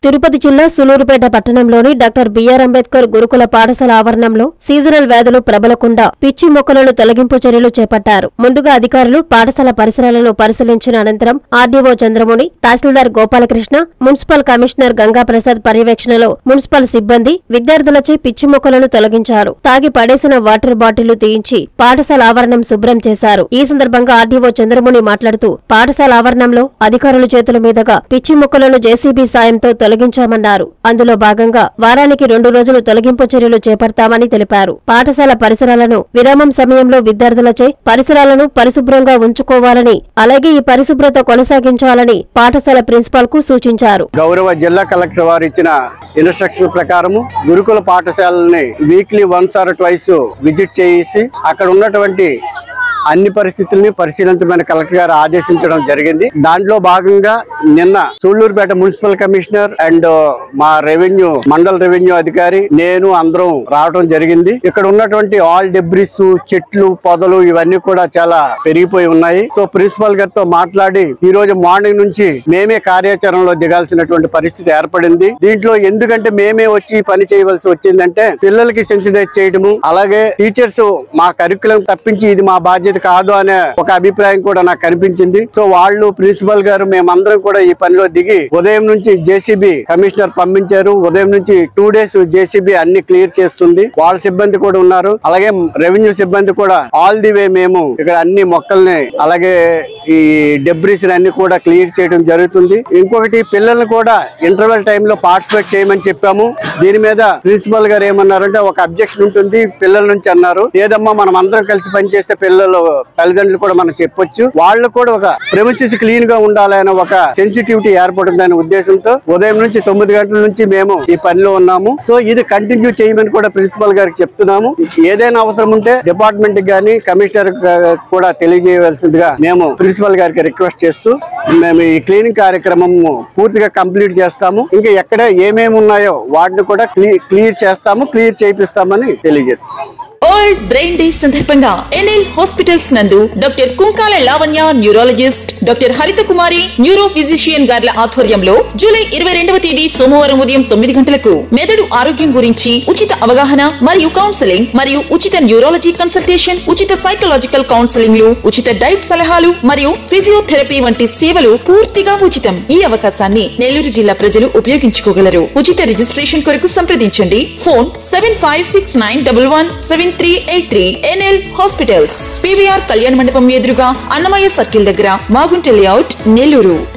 తిరుపతి జిల్లా సులూరుపేట పట్టణంలోని doctor BR Ambedkar గురుకుల పాఠశాల ఆవరణంలో సీజనల్ వ్యాధులు ప్రబలకుండా పిచ్చి మొక్కలను తొలగింపు చర్యలు చేపట్టారు. ముందుగా అధికారులు పాఠశాల పరిసరాలను పరిశీలించిన అనంతరం ఆర్డీఓ చంద్రముని, తహసీల్దార్ గోపాలకృష్ణ, మున్సిపల్ కమిషనర్ గంగాప్రసాద్ పర్యవేక్షణలో మున్సిపల్ సిబ్బంది విద్యార్థులచే పిచ్చి మొక్కలను తొలగించారు. తాగి పడేసిన వాటర్ బాటిళ్లు తీయించి పాఠశాల ఆవరణం శుభ్రం చేశారు. ఈ సందర్భంగా ఆర్డీఓ చంద్రముని మాట్లాడుతూ పాఠశాల ఆవరణంలో అధికారుల చేతుల మీదుగా పిచ్చి మొక్కలను జేసీబీ సాయంతో తొలగించామన్నారు. అందులో భాగంగా వారానికి 2 రోజులు తొలగింపు చర్యలు చేపడతామని తెలిపారు. పాఠశాల పరిసరాలను విరామం సమయంలో విద్యార్థులచే పరిసరాలను పరిశుభ్రంగా ఉంచుకోవాలని, అలాగే ఈ పరిశుభ్రత కొనసాగించాలని పాఠశాల ప్రిన్సిపాల్ కు సూచించారు. గౌరవ జిల్లా కలెక్టర్ వారు ఇచ్చిన ఇన్స్ట్రక్షన్ ప్రకారం గురుకుల పాఠశాలని weekly once or twice visit చేసి అక్కడ ఉన్నటువంటి అన్ని పరిస్థితుల్ని పరిశీలించమని కలెక్టర్ గారు ఆదేశించడం జరిగింది. దాంట్లో భాగంగా నిన్న సూళ్లూరుపేట మున్సిపల్ కమిషనర్ అండ్ మా మండల రెవెన్యూ అధికారి నేను అందరం రావడం జరిగింది. ఇక్కడ ఉన్నటువంటి ఆల్ డెబ్రిస్, చెట్లు, పొదలు ఇవన్నీ కూడా చాలా పెరిగిపోయి ఉన్నాయి. సో ప్రిన్సిపల్ గారితో మాట్లాడి ఈ రోజు మార్నింగ్ నుంచి మేమే కార్యాచరణలో దిగాల్సినటువంటి పరిస్థితి ఏర్పడింది. దీంట్లో ఎందుకంటే మేమే వచ్చి పని చేయవలసి వచ్చిందంటే పిల్లలకి సెన్సిటైజ్ చేయడము, అలాగే టీచర్స్ మా కరికులం తప్పించి ఇది మా బాధ్యత కాదు అనే ఒక అభిప్రాయం కూడా నాకు కనిపించింది. సో వాళ్ళు ప్రిన్సిపల్ గారు మేమందరం కూడా ఈ పనిలో దిగి ఉదయం నుంచి జేసీబీ కమిషనర్ పంపించారు. ఉదయం నుంచి 2 days జేసీబీ అన్ని క్లియర్ చేస్తుంది. వాళ్ళ సిబ్బంది కూడా ఉన్నారు. అలాగే రెవెన్యూ సిబ్బంది కూడా ఆల్ ది వే మేము ఇక్కడ అన్ని మొక్కల్ని అలాగే ఈ డెబ్రిస్ అన్ని కూడా క్లియర్ చేయడం జరుగుతుంది. ఇంకొకటి పిల్లల్ని కూడా ఇంటర్వెల్ టైమ్ లో పార్టిసిపేట్ చేయమని చెప్పాము. దీని మీద ప్రిన్సిపల్ గారు ఏమన్నారంటే ఒక అబ్జెక్షన్ ఉంటుంది పిల్లల నుంచి అన్నారు. లేదమ్మా మనం అందరం కలిసి పనిచేస్తే పిల్లలు తల్లిదండ్రులు కూడా మనం చెప్పొచ్చు, వాళ్ళు కూడా ఒక ప్రెమిసెస్ క్లీన్ గా ఉండాలనే ఒక సెన్సిటివిటీ ఏర్పడుతుందనే ఉద్దేశంతో ఉదయం నుంచి 9 గంటల నుంచి మేము ఈ పనిలో ఉన్నాము. సో ఇది కంటిన్యూ చేయమని కూడా ప్రిన్సిపల్ గారికి చెప్తున్నాము. ఏదైనా అవసరం ఉంటే డిపార్ట్మెంట్ గానీ కమిషనర్ కూడా తెలియజేయవలసిందిగా మేము ప్రిన్సిపల్ గారికి రిక్వెస్ట్ చేస్తూ మేము ఈ క్లీనింగ్ కార్యక్రమం పూర్తిగా కంప్లీట్ చేస్తాము. ఇంకా ఎక్కడ ఏమేమి ఉన్నాయో వాటిని కూడా క్లియర్ చేస్తాము, క్లియర్ చేయిస్తామని తెలియజేస్తాము. వరల్డ్ బ్రెయిన్ డే సందర్భంగా ఎన్ఎల్ హాస్పిటల్స్ నందు doctor Kunkala Lavanya neurologist, doctor Haritha Kumari neuro physician గార్ల ఆధ్వర్యంలో జూలై 22వ తేదీ సోమవారం ఉదయం 9 గంటలకు మెదడు ఆరోగ్యం గురించి ఉచిత అవగాహన మరియు కౌన్సెలింగ్ మరియు ఉచిత న్యూరాలజీ కన్సల్టేషన్, ఉచిత సైకలాజికల్ కౌన్సెలింగ్ లు, ఉచిత డైట్ సలహాలు మరియు ఫిజియోథెరపీ వంటి సేవలు పూర్తిగా ఉచితం. ఈ అవకాశాన్ని నెల్లూరు జిల్లా ప్రజలు ఉపయోగించుకోగలరు. ఉచిత రిజిస్ట్రేషన్ కొరకు సంప్రదించండి. ఫోన్ 7569117383. ఎన్ఎల్ హాస్పిటల్స్, పీవీఆర్ కళ్యాణ మండపం ఎదురుగా అన్నమయ్య సర్కిల్ దగ్గర, మాగుంట లేఅవుట్, నెల్లూరు.